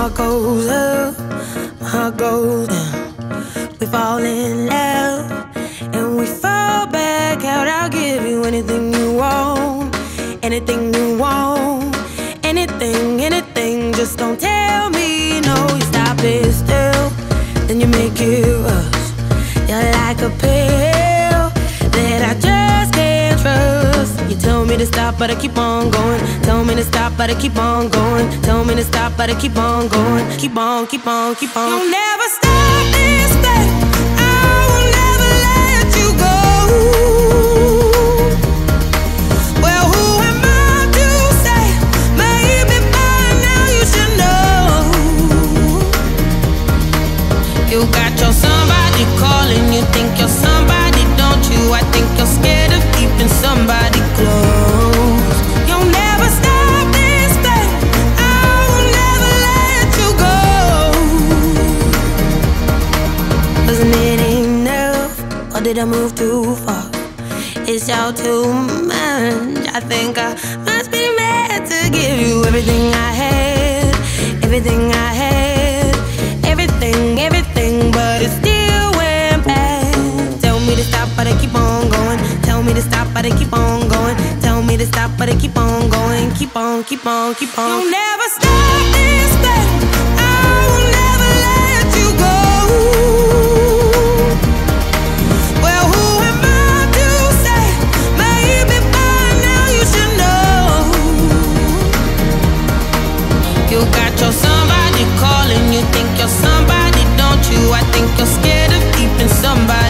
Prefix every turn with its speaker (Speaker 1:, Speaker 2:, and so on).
Speaker 1: heart goes up, my heart goes down. We fall in love and we fall back out. I'll give you anything you want, anything you want, anything, anything. Just don't tell me no. You stop it still, then you make it rush. You're like a pill that I just can't trust. You tell me to stop, but I keep on going. Tell me to stop, but I keep on going. Tell me to stop, but I keep on going. Keep on, keep on, keep on. You'll never stop this thing. I will never let you go. Well, who am I to say? Maybe by now you should know. You got your somebody calling. You think you're somebody, don't you? I think you're scared of keeping somebody close. You'll never stop this thing. I will never let you go. 'Cause it ain't enough, or did I move too far? It's all too much. I think I must be mad to give you everything I had, everything I had, everything, everything, but it still went bad. Tell me to stop, but I keep on going. Tell me to stop, but I keep on going. Tell me to stop, but I keep on going. Keep on, keep on, keep on. You'll never stop this thing. I will never let you go. Well, who am I to say? Maybe by now you should know. You got your somebody calling. You think you're somebody, don't you? I think you're scared of keeping somebody